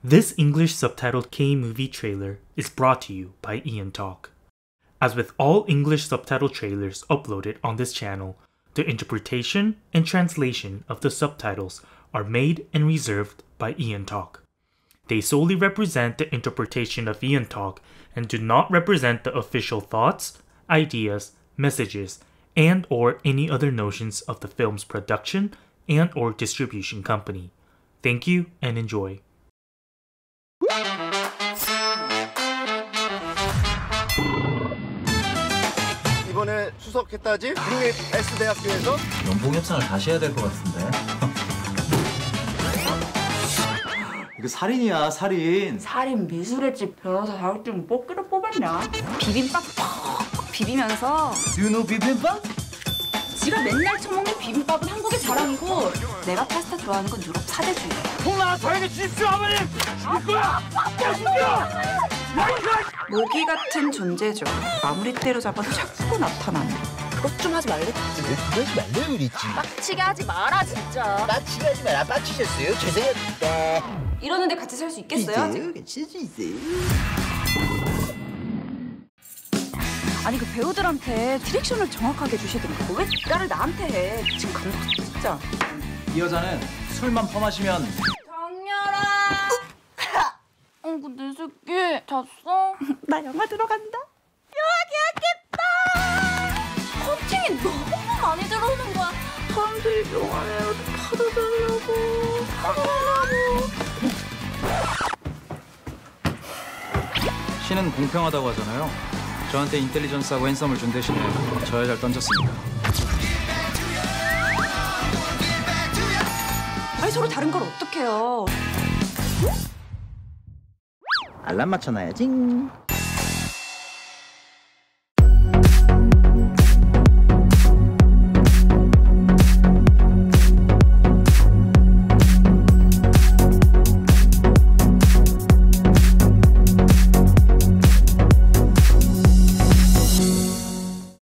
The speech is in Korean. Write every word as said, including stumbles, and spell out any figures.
This English subtitled K-movie trailer is brought to you by Ian Talk. As with all English subtitle trailers uploaded on this channel, the interpretation and translation of the subtitles are made and reserved by Ian Talk. They solely represent the interpretation of Ian Talk and do not represent the official thoughts, ideas, messages, and or any other notions of the film's production and or distribution company. Thank you and enjoy. 이번에 수석했다지? 국립 S대학교에서? 연봉 협상을 다시 해야 될 것 같은데. 이거 살인이야, 살인. 살인 미술의 집 변호사 자격증 뽑기로 뽑았냐? 비빔밥 퍽퍽 비비면서 Do you know 비빔밥? 지가 맨날 처먹는 비빔밥은 한국의 자랑이고 내가 파스타 좋아하는 건 유럽 사대주의. 통나 저에게 주십시오, 아버님! 이거야! 모기 같은 존재죠. 마무리 때로 잡아도 자꾸 나타나네. 그것 좀 하지 말래? 왜 그러지 말래요 그랬지? 빡치게 하지 마라 진짜. 빡치게 하지 마라. 빡치셨어요? 죄송합니다. 이러는데 같이 살 수 있겠어요? 있어요? 같이 수 있어요? 아니 그 배우들한테 디렉션을 정확하게 주시더라고. 왜 나를 나한테 해? 지금 감독 진짜. 이 여자는 술만 퍼마시면 정렬아. 어, 내 새끼 잤어? 나 영화 들어간다. 영화 계약했다. 커팅이 너무 많이 들어오는 거야. 사람들이 영화를 팔아달라고 팔아달라고. 신은 공평하다고 하잖아요. 저한테 인텔리전스하고 핸섬을 준 대신에 저 여자를 던졌습니다. 아니 서로 다른 걸 어떡해요. 알람 맞춰놔야지.